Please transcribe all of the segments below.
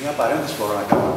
Μια παρένθεση μπορώ να κάνω.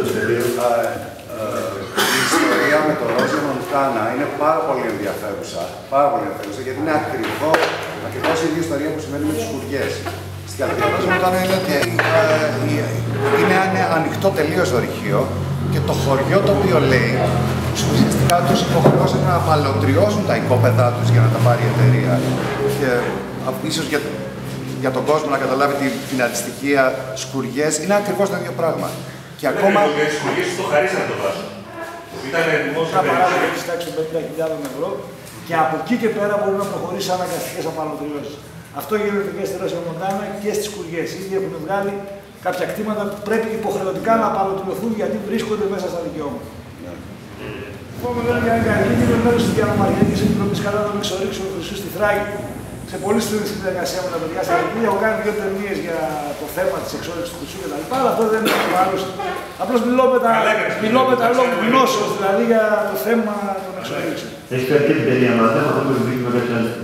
Η ιστορία με τον Ρόζιο Μοντάνα είναι πάρα πολύ ενδιαφέρουσα. Γιατί είναι ακριβώς η ίδια ιστορία που συμβαίνει με τις σκουριές. Στην Καλυθία, ο Ρόζιο Μοντάνα είναι ότι είναι ανοιχτό τελείως ορυχείο και το χωριό το οποίο λέει, ουσιαστικά τους υποχρεώσαν να απαλωτριώσουν τα οικόπεδά τους για να τα πάρει η εταιρεία. Και ίσως για τον κόσμο να καταλάβει την αντιστοιχεία σκουριές, είναι ακριβώς το ίδιο πράγμα. Και ακόμα. Οι σκουριές το χαρίσαν το βάσο. Ήταν δημόσια παράδειγμα της τάξης των 50.000 ευρώ και από εκεί και πέρα μπορεί να προχωρήσει σε αναγκαστικές απαλωτριώσεις. Αυτό γίνεται και στη Ρόζιο Μοντάνα και στις σκουριές. Ήδη έχουν βγάλει κάποια κτήματα που πρέπει υποχρεωτικά να απαλωτριωθούν γιατί βρίσκονται μέσα στα δικαιώματα. Επόμενο είναι για Αγκαλική, είναι μέρος της Διανομαριακής Επιτροπής κατά των εξορίξεων χρυσού στη Θράκη. Σε πολύ στενή συνεργασία με τα παιδιά στην Αγκαλική, έχω κάνει 2 ταινίες για το θέμα της εξόρυξης του χρυσού κτλ. Αλλά αυτό δεν είναι το άλλο. Απλώς μιλώ με τα λόγω γνώσεως, δηλαδή για το θέμα των εξορίξεων. Έχει φέρει και την ταινία μας, δεν θα το δείχνουμε κάποια άλλη.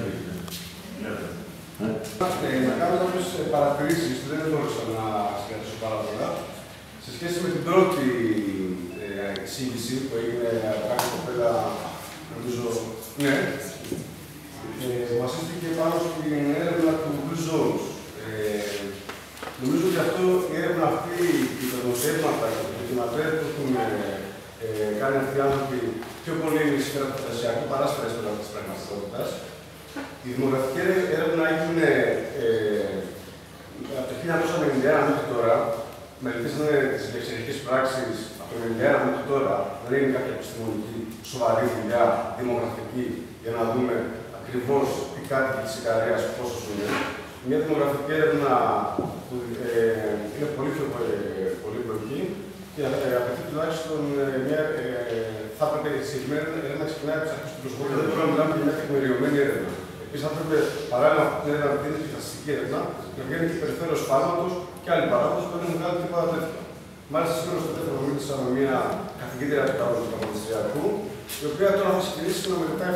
Να κάνω κάποιες παρατηρήσεις, δεν μπορούσα να σκέφτεσαι πάρα πολλά. Σε σχέση με την πρώτη εισήγηση που έγινε από κάποια κοπέλα, νομίζω, ναι, βασίστηκε πάνω στην έρευνα του Blue Zones. Νομίζω ότι αυτό η έρευνα αυτή, οι δημοσιεύματα και τα ντοκιματέρ που έχουν κάνει αυτοί οι άνθρωποι πιο πολύ είναι η σφαίρα του φαντασιακού παρά σφαίρα της πραγματικότητας. Η δημογραφική έρευνα έγινε από το 1991 μέχρι τώρα. Μελετήσανε τις εξαιρετικές πράξεις από το 1991 μέχρι τώρα. Δεν είναι κάποια επιστημονική σοβαρή δουλειά δημογραφική για να δούμε ακριβώς τι κάτοικοι της Ικαρίας πόσο είναι. Μια δημογραφική έρευνα που είναι πολύ πιο πολύπλοκη και απαιτεί τουλάχιστον μια. Θα έπρεπε η συγκεκριμένη έρευνα να ξεκινάει από τις αρχές του προσωπικού. Δεν μπορούμε να μιλάμε για μια τεκμηριωμένη έρευνα. Επίσης, θα έπρεπε παράλληλα από την έρευνα που είναι και στατιστική έρευνα να βγαίνει και περιθώριο σφάλματος και άλλοι παράγοντες που δεν έχουν κάνει τίποτα τέτοιο. Μάλιστα, σήμερα στο δεύτερο μίλησα με μια καθηγήτρια του Καποδιστριακού, η οποία τώρα θα ξεκινήσει να μελετάει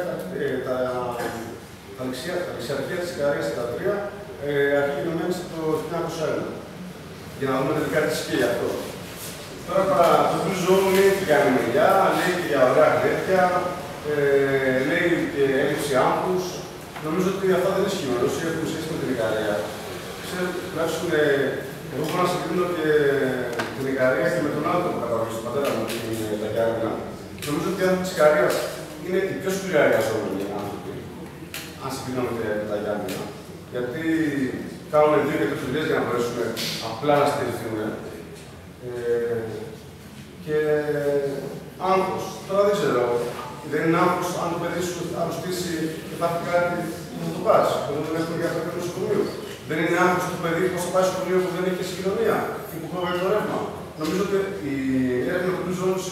τα ληξιαρχεία της Ικαρίας και τα τρία, αρχή γενομένης από το 1901. Για να δούμε τελικά τι ισχύει αυτό. Τώρα το Blue Zone λέει και για μελιά, λέει και για ωραία γρέφια, λέει και έλλειψη άγχους. Νομίζω ότι αυτά δεν ισχύουν. Όσοι έχουν σχέση με την Ικαρία, ξέρω τουλάχιστον εγώ μπορώ να συγκρίνω και την Ικαρία και με τον άλλο που καταγωγή του πατέρα μου, τα Γιάννηνα. Νομίζω ότι οι άνθρωποι της Ικαρίας είναι οι πιο σπουδαιαριαζόμενοι άνθρωποι, αν συγκρίνω με τα Γιάννηνα. Γιατί κάνουν 2 και 3 δουλειές για να μπορέσουν απλά να στηριχθούν. Και άγχος. Τώρα δεν ξέρω. Δεν είναι άγχος αν το παιδί σου αρρωστήσει και πάθει κάτι που θα το πας. Εδώ δεν έχουμε για αυτό το νοσοκομείο. Δεν είναι άγχος το παιδί πώς θα πάει στο σχολείο που δεν έχει συγκοινωνία ή που κόβει το ρεύμα. Νομίζω ότι η έρευνα του Blue Zones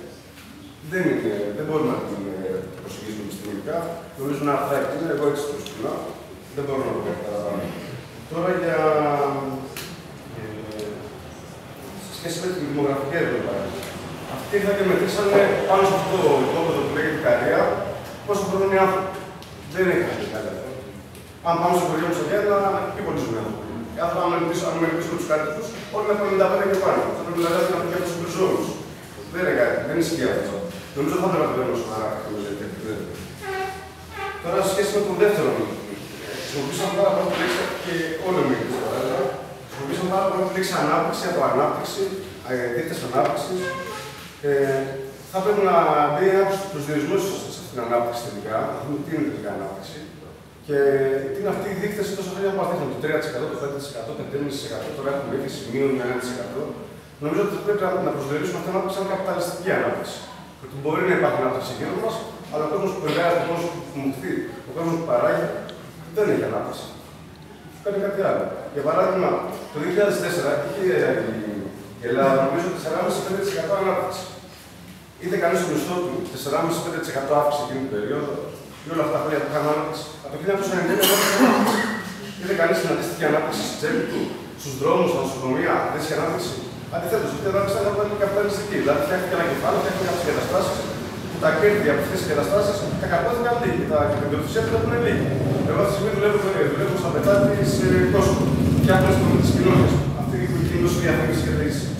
δεν μπορούμε να την προσεγγίσουμε επιστημονικά. Νομίζω να θα είναι, εγώ έτσι το σκηνά. Δεν μπορούμε να το καταλάβουμε. Τώρα για. Σε σχέση με την δημογραφική έρευνα. Αυτοί ήρθαν και μετρήσανε πάνω σε αυτό το οικόπεδο που λέγεται Ικαρία πόσο χρόνο είναι οι άνθρωποι. Δεν έχει κάτι αυτό. Αν πάμε στο χωριό μου στο Γιάννα, πιο πολλοί ζουν άνθρωποι. Αν μελετήσουμε τους κάτοικους, όλοι είναι από 95 και πάνω. Θα πρέπει δηλαδή να πούμε για τους Blue Zones. Δεν είναι κάτι, δεν ισχύει αυτό. Νομίζω θα πρέπει να το δούμε σοβαρά αυτή τη μελέτη. Τώρα, σε σχέση με τον δεύτερο μήνυμα, χρησιμοποιήσαμε πάρα πολύ τη λέξη και όλο ο μήνυμα. Χρησιμοποιήσαμε πάρα πολύ τη λέξη ανάπτυξη από ανάπτυξη, δείκτες ανάπτυξης. Θα πρέπει να μπει ένα από του προσδιορισμού σε αυτήν την ανάπτυξη τελικά, να δούμε τι είναι τελικά ανάπτυξη. Και τι είναι αυτή η δείκτηση τόσο χρόνια που παθήσαμε, το 3%, το 5%, το 5,5%, τώρα έχουμε ήδη σημείο 1%. Νομίζω ότι πρέπει να προσδιορίσουμε αυτή την ανάπτυξη σαν καπιταλιστική ανάπτυξη. Ότι μπορεί να υπάρχει ανάπτυξη γύρω μα, αλλά ο κόσμο που εργάζεται, ο κόσμο που μοχθεί, ο κόσμο που παράγει, δεν έχει ανάπτυξη. Κάνει κάτι άλλο. Για παράδειγμα, το 2004 είχε η Ελλάδα νομίζω 4,5-5% ανάπτυξη. Είδε κανείς στο μισθό του 4,5-5% αύξηση εκείνη την περίοδο ή όλα αυτά τα χρόνια που είχαν ανάπτυξη. Από το 1990 είδε κανείς την αντίστοιχη ανάπτυξη στη τσέπη του, στους δρόμους, στα νοσοκομεία, δεν είχε ανάπτυξη. Αντιθέτως, αυτή η ανάπτυξη ήταν καπιταλιστική. Δηλαδή, φτιάχτηκε ένα κεφάλαιο, φτιάχτηκε κάποιες εγκαταστάσεις, που τα κέρδη από αυτές τις εγκαταστάσεις τα καρπόθηκαν λίγοι, τα κερδοθυσία του έχουν λίγοι. Εγώ αυτή τη στιγμή δουλεύω στα μετά της κόσμου. Φτιάχνω τις κοινωνίες. Αυτή η κοινωνία διαφήμιση και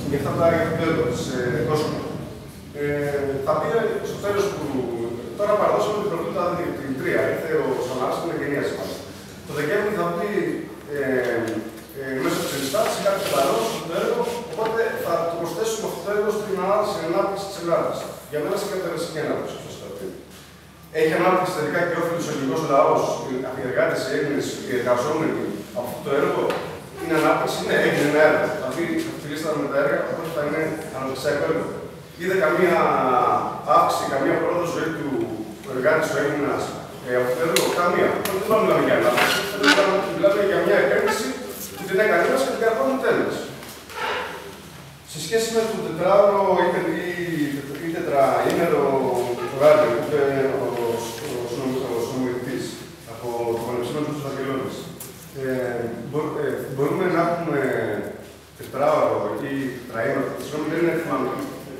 για αυτά τα έργα της κόσμου. Θα πει στο τέλος που τώρα παραδώσαμε την πρωτούτα την 3, ήρθε ο Σαμαράς στην εγγενίαση μας. Το Δεκέμβρη θα πει μέσω της ενστάσης κάτι παραδός στο έργο, οπότε θα το προσθέσουμε αυτό το έργο στην ανάπτυξη της Ελλάδας. Για μένα είναι κατευθυντική ανάπτυξη. Έχει ανάπτυξη τελικά και όφελος ο ελληνικός λαός, οι εργάτες, οι Έλληνες, οι εργαζόμενοι από αυτό το έργο. Είναι ανάπτυξη, ναι, έγινε ένα έργο. Αυτή τη λίστα με τα έργα, οπότε θα είναι αναπτυξιακό έργο. Είδε καμία αύξηση, καμία πρόοδο ζωή του εργάτη ο Έλληνας από το έργο, καμία. Δεν θα μιλάμε για ανάπτυξη, μιλάμε για μια επένδυση που την έκανε ένας και την καρπώνει τέλος. Σε σχέση με το τετράωρο ή τετραήμερο ωράριο που είπε ο συνομιλητής από το Πανεπιστήμιο του Βαγγελώνης, μπορούμε να έχουμε τετράωρο ή τετραήμερο, συγγνώμη, δεν είναι θυμάμαι.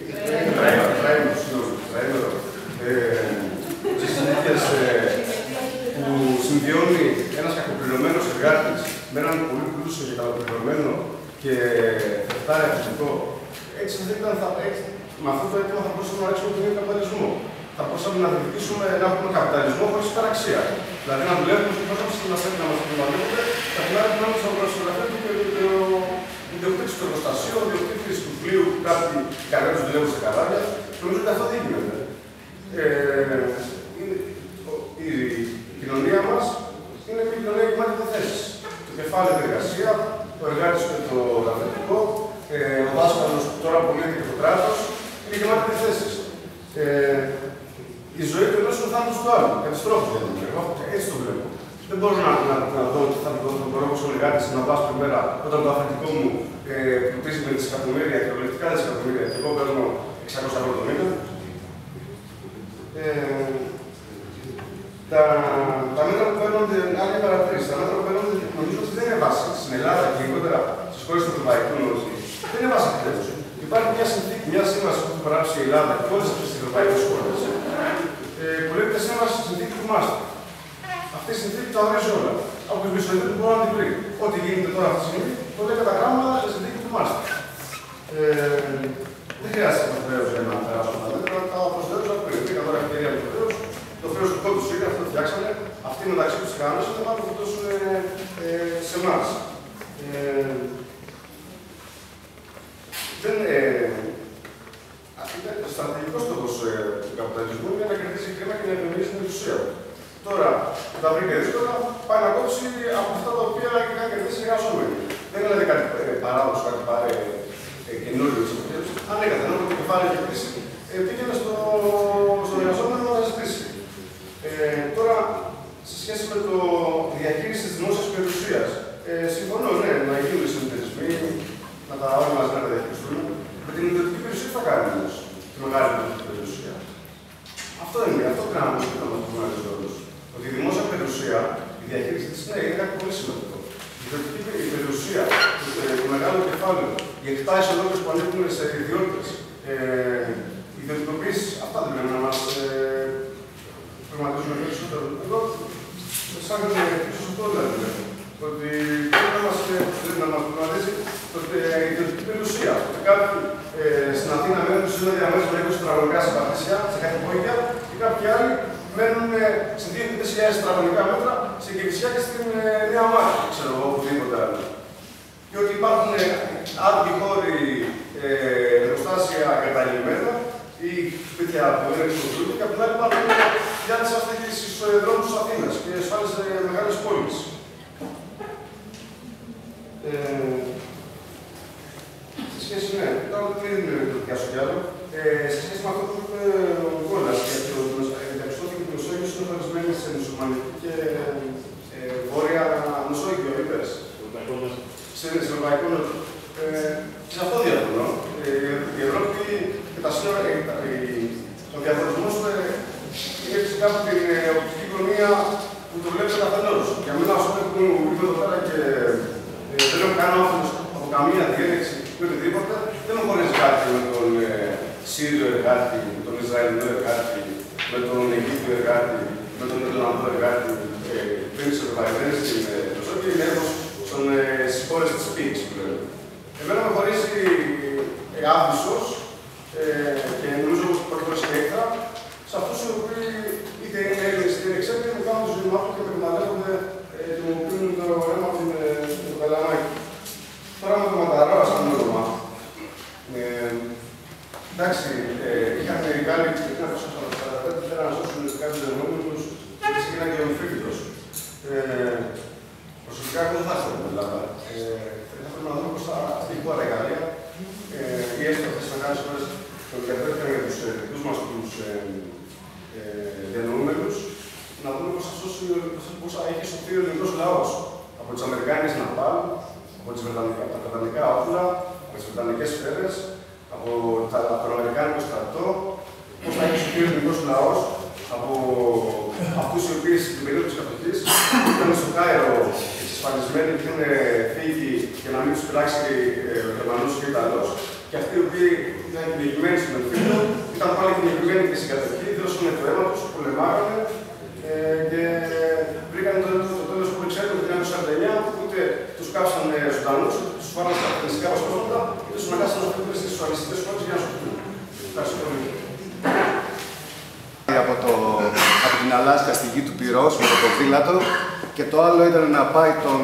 Τετραήμερο, στις συνθήκες που συμβιώνει ένας κακοπληρωμένος εργάτης με έναν πολύ πλούσιο και καλοπληρωμένο και φερτάρι αθλητικό. Έτσι, με αυτό το αίτημα θα μπορούσαμε να ρίξουμε τον ίδιο καπιταλισμό. Θα μπορούσαμε να διεκδικήσουμε να έχουμε καπιταλισμό χωρίς υπεραξία. Δηλαδή να δουλεύουμε στην πρόσφαση στην ασθένεια να μας εκμεταλλεύονται, τα την άλλη γνώμη στον προσφυγραφείο και ο ιδιοκτήτης του εργοστασίου, ο ιδιοκτήτης του πλοίου που κάποιοι κανένας δουλεύουν σε καράβια. Νομίζω ότι αυτό δεν γίνεται. Η κοινωνία μας είναι μια κοινωνία γεμάτη με θέσεις. Το κεφάλαιο είναι εργασία, ο εργάτης και το αθλητικό, ο δάσκαλος που τώρα απολύεται και το κράτος, είναι γεμάτη με θέσεις. Η ζωή του ενός είναι ο θάνατος του άλλου. Καταστρόφη δεν είναι. Εγώ έτσι το βλέπω. Δεν μπορώ να δω ότι θα μπορώ όπως ο εργάτης να πάω στην μέρα όταν το αθλητικό μου πλουτίζει με δισεκατομμύρια, κυριολεκτικά δισεκατομμύρια, και εγώ παίρνω 600 ευρώ το μήνα. Τα μέτρα που παίρνονται, άλλη παρατήρηση, τα μέτρα που παίρνονται νομίζω ότι δεν είναι βάση στην Ελλάδα και γενικότερα στις χώρες του Ευρωπαϊκού Ένωση. Δεν είναι βάση επιτέλους. Υπάρχει μια συνθήκη, μια σύμβαση που έχει υπογράψει η Ελλάδα και όλες αυτές τις ευρωπαϊκές χώρες που λέγεται σύμβαση στη συνθήκη του Μάστριχτ. Αυτή η συνθήκη τα ορίζει όλα. Από την πιστολιτή που μπορεί να την βρει. Ό,τι γίνεται τώρα αυτή τη στιγμή, το λέει κατά γράμμα στη συνθήκη του Μάστριχτ. Δεν χρειάζεται να χρέος για να περάσω τα μέτρα, τα προσδέωσα πριν. Πήγα τώρα ευκαιρία του χρέους. Το χρέος του κόντου είναι, αυτό το φτιάξανε. Αυτοί μεταξύ τους κανόνες δεν θα το δώσουν σε εμάς. Ο στρατηγικός στόχος του καπιταλισμού είναι να κερδίσει χρήμα και να επενδύσει την εξουσία του. Τώρα, που τα βρήκε δύσκολα, πάει να κόψει από αυτά τα οποία είχαν κερδίσει οι εργαζόμενοι. Δεν είναι δηλαδή κάτι παράδοξο, κάτι πάρε καινούριο τη εποχή. Ανέκαθεν, όταν το κεφάλι είχε κλείσει, πήγαινε στον εργαζόμενο να ζητήσει. Τώρα, σε σχέση με το διαχείριση της δημόσιας περιουσίας, συμφωνώ, ναι, να γίνουν οι συνεταιρισμοί, να τα όλα μαζί να τα διαχειριστούν. Με την ιδιωτική περιουσία τι θα κάνει όμως, τη μεγάλη ιδιωτική περιουσία. Αυτό είναι, αυτό πρέπει να μας πούμε όλους. Ότι η δημόσια περιουσία, η διαχείριση της, ναι, είναι κάτι πολύ σημαντικό. Η ιδιωτική περιουσία, το μεγάλο κεφάλαιο, οι εκτάσεις ολόκληρες που ανήκουν σε ιδιώτες, οι ιδιωτικοποίησεις, αυτά δεν πρέπει να μας προγραμματίζουν περισσότερο. Εγώ, σαν να πίσω στο τότε δηλαδή. Ότι πρέπει να μας προγραμματίζει η ιδιωτική περιουσία. Ότι κάποιοι στην Αθήνα μένουν σε ένα διαμέρισμα 20 τετραγωνικά σε Πατήσια, σε κάτι υπόγεια, και κάποιοι άλλοι μένουν σε 2.000 τετραγωνικά μέτρα σε Κηφισιά και στην Νέα Μάχη, ξέρω εγώ, οπουδήποτε άλλο. Και ότι υπάρχουν άδειοι χώροι, εργοστάσια εγκαταλειμμένα ή σπίτια που είναι εξοδρούνται, και απ' την άλλη υπάρχουν χιλιάδες άστεγοι στους δρόμους της Αθήνας και σε άλλες μεγάλες πόλεις. Σε σχέση, ναι, τώρα δεν είναι το πιάσω κι άλλο. Σε σχέση με αυτό που είπε ο Νικόλας, γιατί ο Μεταξιώτη και η Μεσόγειος είναι χωρισμένοι σε μουσουλμανική και βόρεια Μεσόγειο, είπες. Σε ευρωπαϊκό νότο. Σε αυτό διαφωνώ. Η Ευρώπη και τα σύνορα, ο διαχωρισμός είναι φυσικά από την οπτική γωνία που το βλέπει ο καθενός. Για μένα, ας πούμε, που είμαι εδώ πέρα και δεν έχω κανένα όφελος από καμία διένεξη ή οτιδήποτε, δεν με χωρίζει κάτι με τον Σύριο εργάτη, με τον Ισραηλινό εργάτη, με τον Αιγύπτιο εργάτη, με τον Ιρλανδό εργάτη, πριν σε Ευρωπαϊκές στην Μεσόγειο, είναι έρχος στις χώρες της ΠΙΚΣ που λέμε. Εμένα με χωρίζει άβυσσος και νομίζω ότι πρόκειται συνέχεια σε αυτούς οι οποίοι είτε είναι Έλληνες είτε είναι ξένοι που κάνουν το ζήτημά του και εκμεταλλεύονται δημοποιούν το αίμα από το πελαμάκι. Τώρα με το Ματαρά, σαν όνομα. Εντάξει, είχαν οι Γάλλοι και το 1945 θέλαν να σώσουν κάποιους δεδομένους και έγιναν και ο Μφίφιτος. Προσωπικά εγώ δεν θα ήθελα την Ελλάδα. Θα ήθελα να δούμε πώς θα αυτή η χώρα η Γαλλία ή έστω αυτές τις μεγάλες χώρες που ενδιαφέρθηκαν για τους δικούς μας τους διανοούμενους, να δούμε πώς θα έχει σωθεί ο ελληνικός λαός από τις αμερικάνικες Ναπάλ, από τα βρετανικά όπλα, από τις βρετανικές σφαίρες, από τον αμερικάνικο στρατό, πώς θα έχει σωθεί ο ελληνικός λαός από αυτούς οι οποίοι στην περίοδο της κατοχής ήταν στο Κάιρο εξασφαλισμένοι και είχαν φύγει για να μην τους πειράξει ο Γερμανός και ο Ιταλός. Και αυτοί οι οποίοι ήταν κυνηγημένοι στην Μελφίδο, ήταν πάλι κυνηγημένοι και στην κατοχή, δώσαν το αίμα τους, πολεμάγανε και βρήκαν το τέλος που ξέρετε το 1949, ούτε τους κάψαν ζωντανούς, ούτε τους φάραν στα αφγανιστικά βασικότητα, ούτε τους αναγκάσαν να φύγουν στις ασφαλιστικές χώρες για να σωθούν. Ευχαριστώ πολύ. Από την Αλάσκα στη γη του Πυρός με το ποδήλατο και το άλλο ήταν να πάει τον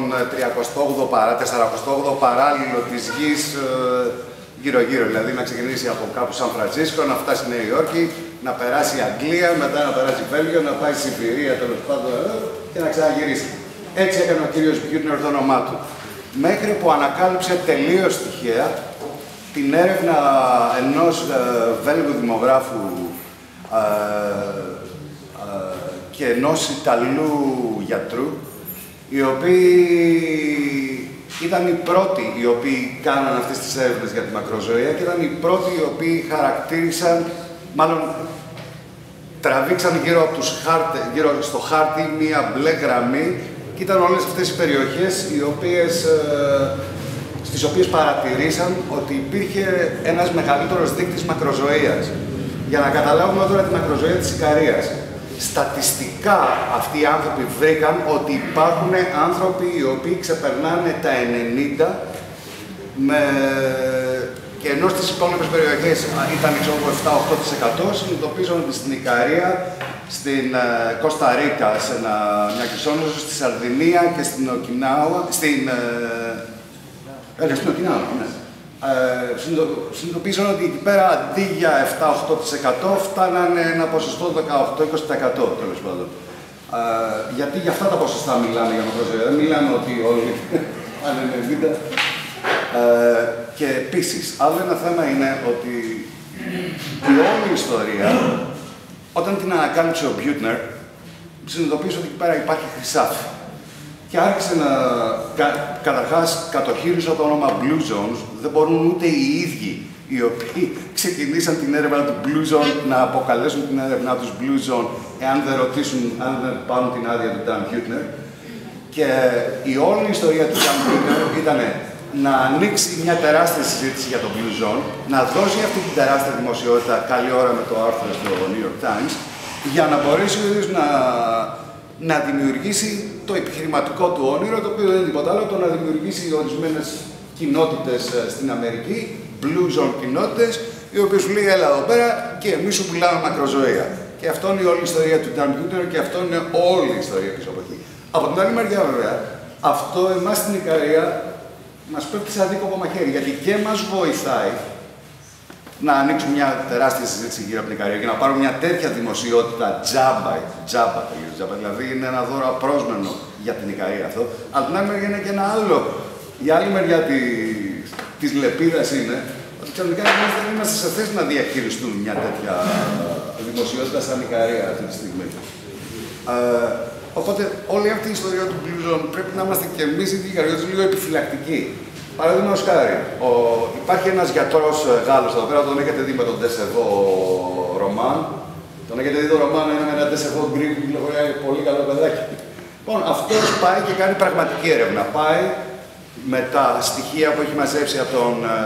48ο παράλληλο της γης γύρω-γύρω, δηλαδή να ξεκινήσει από κάπου Σαν Φρανσίσκο, να φτάσει στη Νέα Υόρκη, να περάσει η Αγγλία, μετά να περάσει Βέλγιο, να πάει στη Σιβηρία τέλος πάντων και να ξαναγυρίσει. Έτσι έκανε ο κύριος Μπιούτνερ το όνομά του. Μέχρι που ανακάλυψε τελείως τυχαία την έρευνα ενός Βέλγου δημογράφου και ενός Ιταλού γιατρού, οι οποίοι ήταν οι πρώτοι οι οποίοι κάναν αυτές τις έρευνες για τη μακροζωία και ήταν οι πρώτοι οι οποίοι χαρακτήρισαν, μάλλον τραβήξαν γύρω στο χάρτη μία μπλε γραμμή και ήταν όλες αυτές οι περιοχές στις οποίες παρατηρήσαν ότι υπήρχε ένας μεγαλύτερος δείκτης μακροζωίας. Για να καταλάβουμε τώρα τη μακροζωία της Ικαρίας. Στατιστικά αυτοί οι άνθρωποι βρήκαν ότι υπάρχουν άνθρωποι οι οποίοι ξεπερνάνε τα 90 και ενώ στις υπόλοιπες περιοχές ήταν 7-8%, συνειδητοποίησαν ότι στην Ικαρία, στην Κώστα Ρίκα, σε μια Κισόνωσο, στη Σαρδινία και στην Οκινάουα, στην Οκινάουα, ναι. Συνειδητοποίησαν ότι εκεί πέρα αντί για 7-8% φτάνανε ένα ποσοστό 18-20% τέλος πάντων. Γιατί για αυτά τα ποσοστά μιλάμε για μακροζωία, δεν μιλάμε ότι όλοι πάνε 90. Και επίσης, άλλο ένα θέμα είναι ότι η όλη ιστορία, όταν την ανακάλυψε ο Μπιούτνερ, συνειδητοποίησε ότι εκεί πέρα υπάρχει χρυσάφι. Και άρχισε να. Καταρχάς, κατοχύρισε το όνομα Blue Zones. Δεν μπορούν ούτε οι ίδιοι οι οποίοι ξεκινήσαν την έρευνα του Blue Zone να αποκαλέσουν την έρευνά τους Blue Zone, εάν δεν ρωτήσουν, αν δεν πάρουν την άδεια του Dan Buettner. Και η όλη ιστορία του Dan Buettner ήταν να ανοίξει μια τεράστια συζήτηση για το Blue Zone, να δώσει αυτή την τεράστια δημοσιότητα καλή ώρα με το άρθρο στο New York Times, για να μπορέσει ο ίδιος να δημιουργήσει το επιχειρηματικό του όνειρο, το οποίο δεν είναι τίποτα άλλο, το να δημιουργήσει ορισμένες κοινότητες στην Αμερική, Blue Zone κοινότητες, οι οποίες σου λέει έλα εδώ πέρα και εμείς σου πουλάμε μακροζωία. Και αυτό είναι η όλη η ιστορία του Dan Buettner και αυτό είναι όλη η ιστορία πίσω από εκεί. Από την άλλη μεριά, βέβαια, αυτό εμάς στην Ικαρία μας πέφτει σαν δίκοπο μαχαίρι, γιατί και μας βοηθάει να ανοίξουμε μια τεράστια συζήτηση γύρω από την Ικαρία και να πάρουμε μια τέτοια δημοσιότητα τζάμπα, δηλαδή είναι ένα δώρο απρόσμενο για την Ικαρία αυτό. Αλλά την άλλη μεριά είναι και ένα άλλο. Η άλλη μεριά της λεπίδας είναι ότι ξαφνικά δεν είμαστε σε θέση να διαχειριστούμε μια τέτοια δημοσιότητα σαν Ικαρία αυτή τη στιγμή. Οπότε όλη αυτή η ιστορία του Blue Zone πρέπει να είμαστε και εμείς οι δικαιωμένοι λίγο επιφυλακτικοί. Παραδείγματος χάρη, υπάρχει ένας γιατρός Γάλλος εδώ πέρα, τον έχετε δει με τον Ντεσεβό Ρωμάν. Τον έχετε δει τον Ρωμάν, είναι με ένα Ντεσεβό γκρι που κυκλοφορεί πολύ καλό παιδάκι. Λοιπόν, αυτός πάει και κάνει πραγματική έρευνα. Πάει με τα στοιχεία που έχει μαζέψει από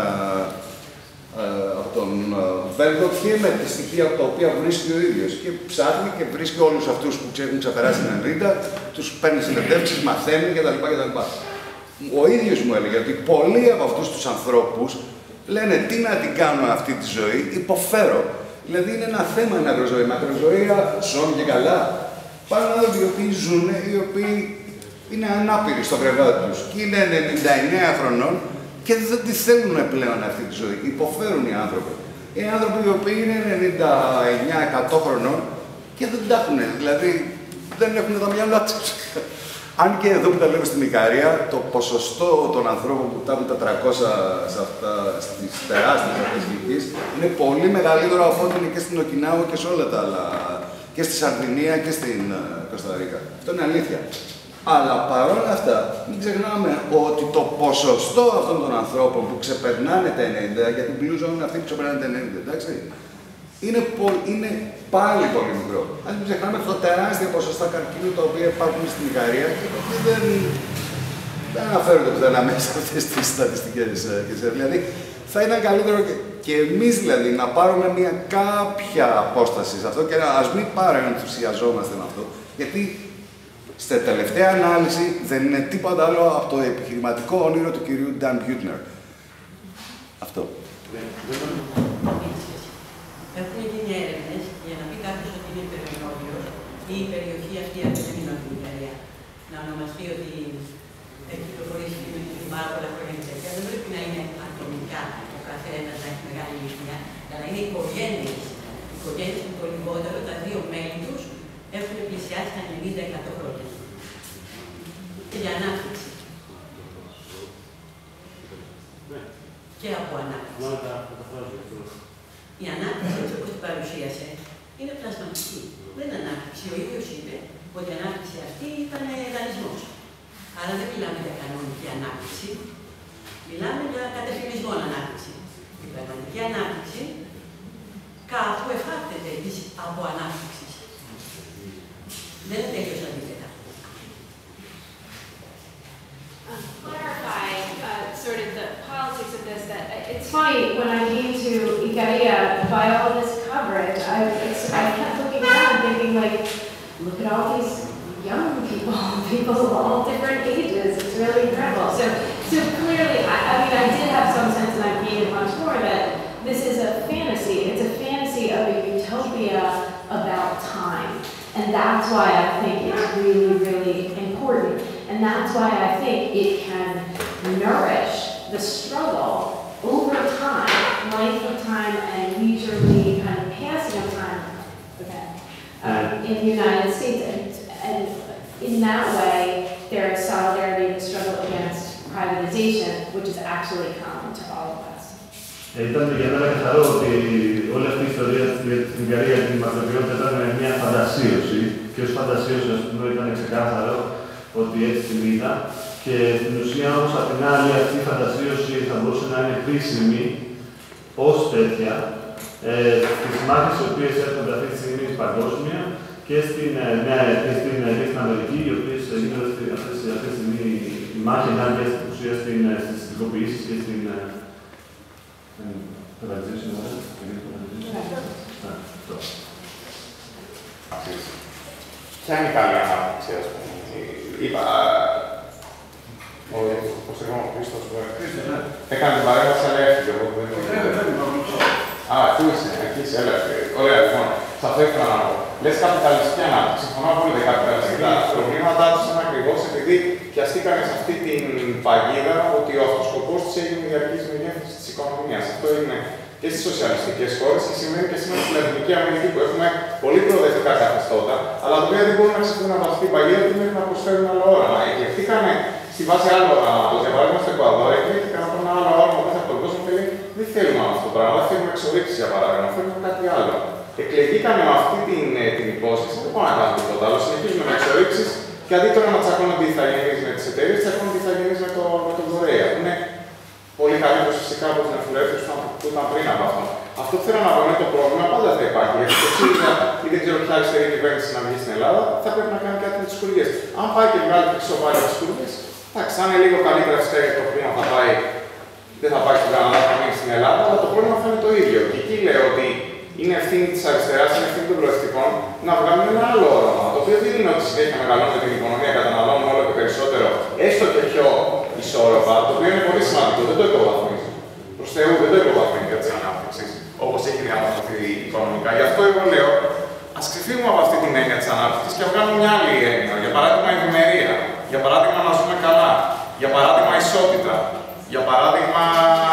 τον Βέλγο και με τα στοιχεία από τα οποία βρίσκει ο ίδιος. Και ψάχνει και βρίσκει όλους αυτούς που έχουν ξεπεράσει την 90, τους παίρνει συνεντεύξεις, μαθαίνει κτλ. Ο ίδιος μου έλεγε ότι πολλοί από αυτούς τους ανθρώπους λένε τι να την κάνουμε αυτή τη ζωή, υποφέρω. Δηλαδή είναι ένα θέμα η μακροζωία. Η μακροζωία ζουν και καλά. Υπάρχουν άνθρωποι οι οποίοι ζουν, οι οποίοι είναι ανάπηροι στο κρεβάτι τους και είναι 99 χρονών και δεν τη θέλουν πλέον αυτή τη ζωή. Υποφέρουν οι άνθρωποι. Οι άνθρωποι οι οποίοι είναι 99-100 χρονών και δεν τα έχουν. Δηλαδή δεν έχουν τα μυαλά τους. Αν και εδώ που τα λέμε στην Ικαρία, το ποσοστό των ανθρώπων που τα έχουν τα 300 στις τεράστιες αυτές ηλικίες είναι πολύ μεγαλύτερο από ό,τι είναι και στην Οκινάου και σε όλα τα άλλα. Και στη Σαρδινία και στην Κοσταρίκα. Αυτό είναι αλήθεια. Αλλά παρόλα αυτά, μην ξεχνάμε ότι το ποσοστό αυτών των ανθρώπων που ξεπερνάνε τα 90, γιατί μπλούζα είναι αυτοί που ξεπερνάνε τα 90, εντάξει, είναι πάλι πολύ μικρό. Αν μην ξεχνάμε το τεράστια ποσοστά καρκίνου τα οποία υπάρχουν στην Ικαρία και δεν αναφέρονται πουθενά μέσα σε αυτές τις στατιστικές. Δηλαδή, θα ήταν καλύτερο και εμείς δηλαδή να πάρουμε μια κάποια απόσταση σε αυτό και ας μην παρενθουσιαζόμαστε με αυτό, γιατί στη τελευταία ανάλυση δεν είναι τίποτα άλλο από το επιχειρηματικό όνειρο του κυρίου Dan Buettner. Αυτό. Έχουν γίνει έρευνες για να πει κάποιος ότι είναι υπερμενόβιος ή η περιοχή αυτή είναι στην Ιταλία. Να ονομαστεί ότι έχει κυκλοφορήσει με πάρα πολλά χρόνια και τέτοια. Δεν πρέπει να είναι ατομικά ο καθένας να έχει μεγάλη ηλικία, αλλά είναι οικογένειες. Οι οικογένειες που το λιγότερο, τα δύο μέλη τους, έχουν πλησιάσει τα 90-100 χρόνια. Και για ανάπτυξη. Και από ανάπτυξη. Η ανάπτυξη, έτσι όπως την παρουσίασε, είναι πλασματική. Δεν είναι ανάπτυξη. Ο ίδιος είπε ότι η ανάπτυξη αυτή ήταν δανεισμός. Άρα δεν μιλάμε για κανονική ανάπτυξη. Μιλάμε για κατευθυνισμό ανάπτυξη. Η πραγματική ανάπτυξη κάπου εφάπτεται της από ανάπτυξης. Δεν είναι τέλειος αντίθετα. Clarify sort of the politics of this. That it's funny when I came to Ikaria, by all this coverage, I kept looking around thinking like, look at all these young people of all different ages. It's really incredible. So clearly, I mean, I did have some sense, and I've gained much more, that this is a fantasy. It's a fantasy of a utopia about time. And that's why I think it's really, really important. And that's why I think it can nourish the struggle over time, length of time, and leisurely kind of passing of time in the United States. And in that way, there is solidarity in the struggle against privatization, which is actually common to all of us. Ήταν για μένα καθαρό ότι όλη αυτή η ιστορία στην Ικαρία για την μακροπιότητα ήταν μια φαντασίωση και ως φαντασίωση ήταν ξεκάθαρο ότι έτσι την είδα και στην ουσία όμως απ' την άλλη αυτή η φαντασίωση θα μπορούσε να είναι κρίσιμη ως τέτοια στις μάχες οι οποίες έρχονται αυτή τη στιγμή παγκόσμια και στην Αμερική, οι οποίες γίνονται αυτή τη στιγμή η μάχη ενάντια στην ουσία στις ειδικοποιήσεις και στην Ποια είναι η καλή ανάπτυξη, ας πούμε. Είπα, πώς το είπαμε ο Χρήστος, έκανε την παρέμβαση, αλλά έφυγε, οπότε δεν Α, εκεί είσαι, έλα. Ωραία, λοιπόν, σε αυτό ήθελα να πω. Λες καπιταλιστική ανάπτυξη, συμφωνώ απόλυτα καπιταλιστική. Τα προβλήματά τους είναι ακριβώς επειδή πιαστήκανε σε αυτή την παγίδα ότι ο αυτοσκοπός της έγινε η διαρκής μεγέθυνση της οικονομίας. Αυτό είναι και στις σοσιαλιστικές χώρες και σημαίνει και σήμερα στην Λατινική Αμερική που έχουμε πολύ προοδευτικά καθεστώτα, αλλά τα οποία δεν μπορούν να ξεφύγουν από αυτή την παγίδα και μέχρι να προσφέρουν άλλο όραμα. Εκλεχθήκανε στη βάση άλλου οράματος. Για παράδειγμα, στο Εκουαδόρ εκλέχθηκαν από ένα άλλο όραμα που από τον κόσμο και λέει: δεν θέλουμε αυτό το πράγμα, δεν θέλουμε εξορίξει για παράδειγμα, θέλουμε κάτι άλλο. Εκλεγήκανε με αυτή την υπόσχεση, δεν πάμε να κάνουμε τίποτα άλλο. Συνεχίζουμε με εξορίξεις και αντί τώρα να τσακώνονται οι ηθαγενείς με τις εταιρείες, τσακώνονται οι ηθαγενείς με τον δωρέα. Είναι πολύ καλύτερο φυσικά από την αφιλελεύθερη που ήταν πριν από αυτό. Αυτό που θέλω να πω είναι το πρόβλημα πάντα θα υπάρχει. Γιατί το ΣΥΡΙΖΑ ή δεν ξέρω ποια αριστερή κυβέρνηση να βγει στην Ελλάδα, θα πρέπει να κάνει κάτι με τις κουρδιές. Αν πάει και βγάλει χρυσό πάλι από τις κουρδιές, εντάξει, θα είναι λίγο καλύτερα φυσικά γιατί το χρήμα θα πάει, δεν θα πάει στην Καναδά, θα μείνει στην Ελλάδα, αλλά το πρόβλημα θα είναι το ίδιο. Και εκεί λέω ότι είναι ευθύνη της αριστεράς, είναι ευθύνη των προοδευτικών να βγάλουν ένα άλλο όραμα. Το οποίο δεν είναι ότι συνέχεια μεγαλώνουμε την οικονομία, καταναλώνουμε όλο και περισσότερο, έστω και πιο ισόρροπα, το οποίο είναι πολύ σημαντικό, δεν το υποβαθμίζω. Προς Θεού δεν το υποβαθμίζει για τη ανάπτυξη, όπως έχει διαμορφωθεί οικονομικά. Γι' αυτό εγώ λέω, ας ξεφύγουμε από αυτή την έννοια της ανάπτυξης και βγάλουμε μια άλλη έννοια. Για παράδειγμα, ευημερία. Για παράδειγμα, να ζούμε καλά. Για παράδειγμα, ισότητα. Για παράδειγμα.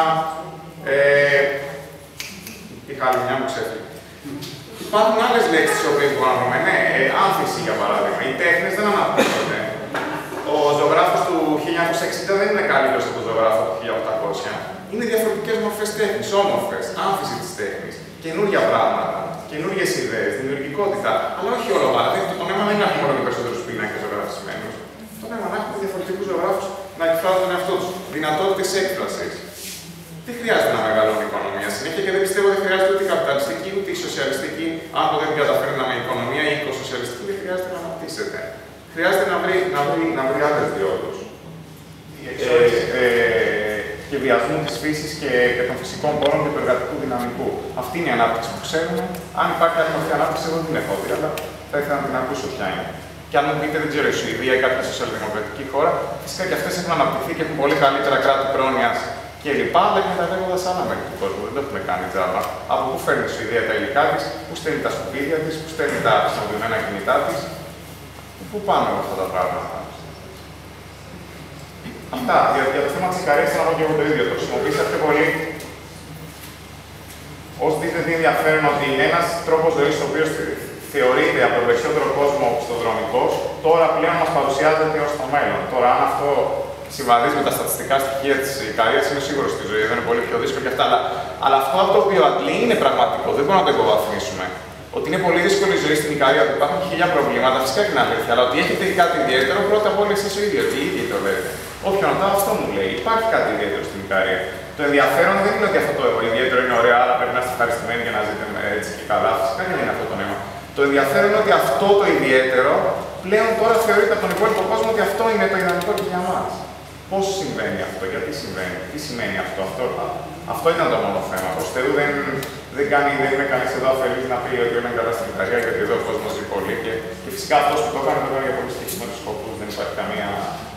Είχα άλλη μια μου ξέφυγε. Υπάρχουν άλλες λέξεις τις οποίες μπορούμε να βρούμε. Ναι, άνθηση για παράδειγμα. Οι τέχνες δεν αναπτύσσονται. Ο ζωγράφος του 1960 δεν είναι καλύτερος από τον ζωγράφο του 1800. Είναι διαφορετικές μορφές τέχνης, όμορφες, άνθηση της τέχνης, καινούργια πράγματα, καινούργιες ιδέες, δημιουργικότητα. Αλλά όχι όλο πάρα. Το νόημα δεν είναι να έχουμε όλο και περισσότερους πίνακες ζωγραφισμένους. Το νόημα να έχουμε διαφορετικούς ζωγράφους να εκφράζουν τον εαυτό τους. Δυνατότητες έκφρασης. Δεν χρειάζεται να μεγαλώνει η οικονομία συνέχεια και δεν πιστεύω ότι χρειάζεται ούτε η καπιταλιστική ούτε η σοσιαλιστική. Αν το δεν καταφέρει να με οικονομία ή η οικοσοσιαλιστική, δεν χρειάζεται να αναπτύσσεται. Χρειάζεται να βρει άλλες διόδους. Και βιασμού της φύσης και των φυσικών πόρων και του εργατικού δυναμικού. Αυτή είναι η ανάπτυξη που ξέρουμε. Αν υπάρχει άλλη μορφή ανάπτυξη, εγώ δεν την έχω δει, αλλά θα ήθελα να την ακούσω ποια είναι. Και αν μου πείτε, δεν ξέρω, η Σουηδία ή κάποια σοσιαλδημοκρατική χώρα, φυσικά και αυτές έχουν αναπτυχθεί και έχουν πολύ καλύτερα κράτη πρόνοιας κλπ. Αλλά εκμεταλλεύοντας άλλα μέρη του κόσμου. Δεν το έχουμε κάνει τζάμπα. Από πού φέρνει η Σουηδία τα υλικά της, πού στέλνει τα σκουπίδια της, πού στέλνει τα χρησιμοποιημένα κινητά της. Πού πάμε από αυτά τα πράγματα. Αυτά. Για το θέμα της Ικαρίας θέλω να πω και εγώ το ίδιο. Το χρησιμοποιήσατε πολύ ως δείχνει ενδιαφέρον ότι ένας τρόπος ζωής, ο οποίος θεωρείται από τον περισσότερο κόσμο οπισθοδρομικός, τώρα πλέον μας παρουσιάζεται ως το μέλλον. Τώρα, αν αυτό συμβαδίζει με τα στατιστικά στοιχεία της Ικαρίας, είμαι σίγουρος στη ζωή, δεν είναι πολύ πιο δύσκολο και αυτά. Αλλά αυτό από το οποίο αντλεί είναι πραγματικό, δεν μπορούμε να το υποβαθμίσουμε. Ότι είναι πολύ δύσκολη η ζωή στην Ικαρία, ότι υπάρχουν χίλια προβλήματα, φυσικά και είναι αλήθεια. Αλλά ότι έχετε κάτι ιδιαίτερο, πρώτα απ' όλα εσείς ο ίδιος, ότι οι ίδιοι το λέτε. Όποιον ρωτάω, αυτό μου λέει. Υπάρχει κάτι ιδιαίτερο στην Ικαρία. Το ενδιαφέρον δεν είναι ότι αυτό το ιδιαίτερο είναι ωραίο, άρα πρέπει να είστε ευχαριστημένοι για να ζείτε έτσι και καλά. Φυσικά και δεν είναι αυτό το νόημα. Το ενδιαφέρον είναι ότι αυτό το ιδιαίτερο πλέον τώρα θεωρείται από τον υπόλοιπο κόσμο ότι αυτό είναι το ιδανικό και για μας. Πώς συμβαίνει αυτό, γιατί συμβαίνει, τι σημαίνει αυτό. Αυτό ήταν το μόνο θέμα. Προς Θεού δεν είναι κανείς εδώ αφελής να πει ότι είναι καλά στην Ιταλία, γιατί εδώ ο κόσμος ζει πολύ. Και φυσικά αυτός που το έκανε για πολύ συγκεκριμένους σκοπούς. Δεν υπάρχει καμία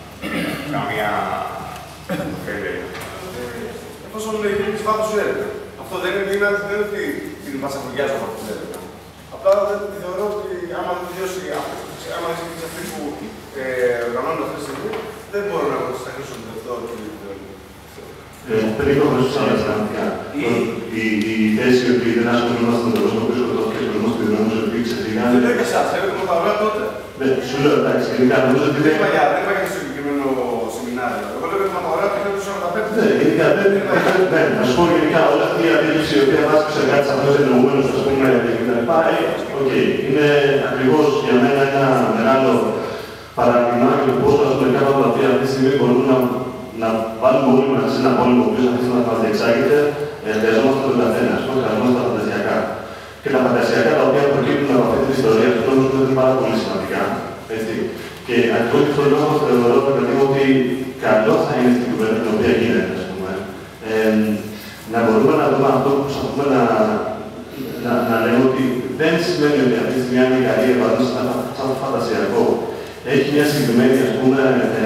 εφόσον γίνει της βάθος σου έρευνα. Αυτό δεν είναι ότι την μασαφουριάζω από την έρευνα. Απλά θεωρώ ότι άμα δεν τελειώσει άμα δεν τελειώσει αυτοί που οργανώνουν αυτή τη στιγμή, δεν μπορώ να χρησιμοποιήσω αυτό το πριν το χρησιμοποιήσω πραγματικά. Η θέση ότι δεν ασχολούμαστε με τον κόσμο που σκοτώθηκε στον κόσμο του δρόμου, ότι ξεφύγανε. Δεν είναι εσάς, έλεγα το παρόλα τότε. Σου λέω εντάξει, γενικά νομίζω ότι δεν είπα για το συγκεκριμένο σεμινάριο. Εγώ λέω ότι το παρόλα το 1945. Ναι, γενικά δεν. Να σου πω γενικά όλα αυτή η αντίληψη η οποία βάζει σε κάτι αυτός εννοούμενος, ας πούμε, κτλ. Οκ, είναι ακριβώς για μένα ένα μεγάλο παράδειγμα για το πώς κάτω από τα οποία αυτή τη στιγμή μπορούμε να βάλουμε όλοι μαζί σε ένα πόλεμο που αυτή τη στιγμή μας διεξάγεται, χρειαζόμαστε τον καθένα, χρειαζόμαστε τα φαντασιακά. Και τα φαντασιακά τα οποία προκύπτουν από αυτή την ιστορία του χρόνου είναι πάρα πολύ σημαντικά. Έτσι. Και ακριβώς γι' αυτό λόγο θεωρώ ότι καλό θα είναι στην κουβέντα την οποία γίνεται, ας πούμε, να μπορούμε να δούμε αυτό που προσπαθούμε να λέμε ότι δεν σημαίνει ότι αυτή τη στιγμή η Ικαρία σαν φαντασιακό έχει μια συγκεκριμένη, ας πούμε,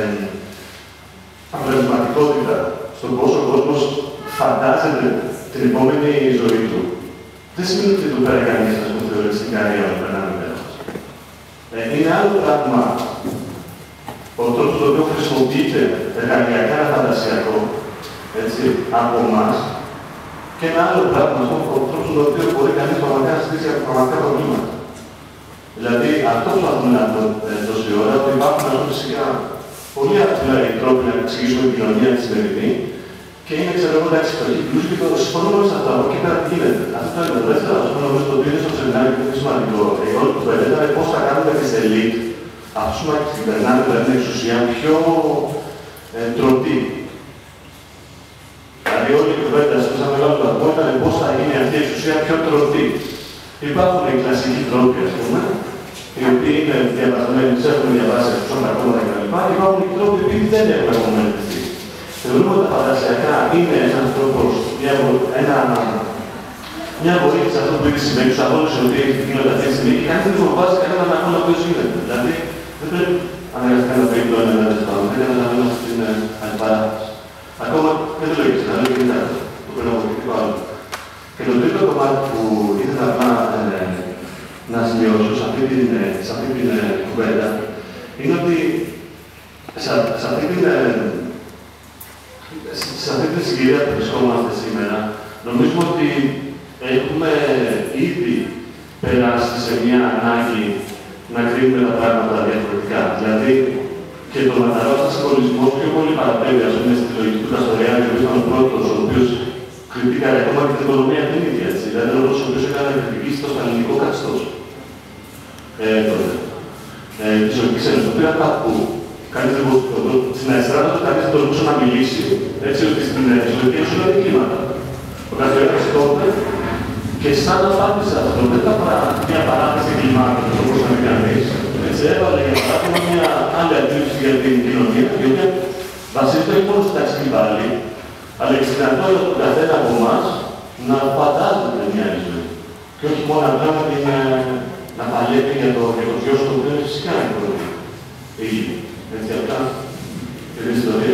αποτελεσματικότητα στον πόσο ο κόσμος φαντάζεται την επόμενη ζωή του. Δεν σημαίνει ότι εδώ πέρα κανείς, ας πούμε, θεωρεί στην Ικαρία όταν περνάμε πέρα. Είναι άλλο πράγμα ο τρόπος στον οποίο χρησιμοποιείται εργαλειακά ένα φαντασιακό, έτσι, από εμάς, και ένα άλλο πράγμα, ο τρόπος στον οποίο μπορεί κανείς πραγματικά να στήσει από πραγματικά προβλήματα. Δηλαδή, αυτό που προσπαθούμε να πω τόση ώρα, ότι υπάρχουν φυσικά πολύ απλά τρόποι να εξηγήσουμε την κοινωνία τη σημερινή και είναι, ξέρω εγώ, εντάξει, πλούσιοι και το συμφωνούμε σε αυτό. Από εκεί πέρα τι γίνεται. Αυτό είναι το δεύτερο, ας πούμε, νομίζω το οποίο είναι στο σεμινάριο και είναι σημαντικό. Η όλη κουβέντα ήταν πώς θα κάνουμε τις ελίτ, ας πούμε, και την περνάνε την εξουσία πιο τρωτή. Δηλαδή, όλη η κουβέντα στο σαν μεγάλο βαθμό ήταν πώς θα γίνει αυτή η εξουσία πιο τρωτή. Υπάρχουν οι κλασικοί τρόποι, ας πούμε, οι οποίοι είναι διαβασμένοι, τους έχουν διαβάσει από τα κόμματα κτλ. Υπάρχουν οι τρόποι οι οποίοι δεν έχουν απομονωθεί. Θεωρούμε ότι τα φαντασιακά είναι ένας τρόπος, μια βοήθεια σε αυτό που ήδη συμβαίνει, στους αγώνες οι οποίοι γίνονται αυτή τη στιγμή και κανείς δεν φοβάζει κανέναν αγώνα που γίνεται. Δηλαδή, δεν πρέπει αναγκαστικά να πρέπει το ένα να δεν πρέπει να μην αυτή την αντιπαράθεση. Ακόμα δεν το λέγεται, να λέω και μετά. το παιδαγωγικό άλλο. Και το τρίτο κομμάτι που ήθελα να σημειώσω σε αυτή την κουβέντα είναι ότι σε αυτή τη συγκυρία που βρισκόμαστε σήμερα, νομίζουμε ότι έχουμε ήδη περάσει σε μια ανάγκη να κρίνουμε τα πράγματα διαφορετικά. Δηλαδή, και το μαθαρός συμβολισμός πιο πολύ παραπέμπει, ας πούμε, στη λογική του Καστοριάδη, που ήταν ο πρώτος, ο οποίος κριτήκαρε ακόμα και την οικονομία την ίδια, έτσι. Δηλαδή, ο πρώτος ο οποίος έκανε κριτική στο σταλινικό καθεστώς. Της Σοβιετικής Ένωσης, το οποίο ήταν κάπου. Στην αριστερά του κανείς δεν τολμούσε να μιλήσει, έτσι, ότι στην Σοβιετική Ένωση είναι κλίματα. Ο Καστοριάδης τότε, και σαν να απάντησε αυτό, δεν ήταν μια παράθεση κλιμάτων, όπως θα πει κανείς. Έτσι, έβαλε για παράδειγμα μια άλλη αντίληψη για την κοινωνία, η οποία βασίζεται όχι μόνο στην ταξική πάλι, αλλά και στην δυνατότητα του καθένα από εμάς να φαντάζεται μια ζωή. Και όχι μόνο να παλεύει για το γιο το οποίο φυσικά είναι πρόβλημα. Έτσι, αυτά και την ιστορία.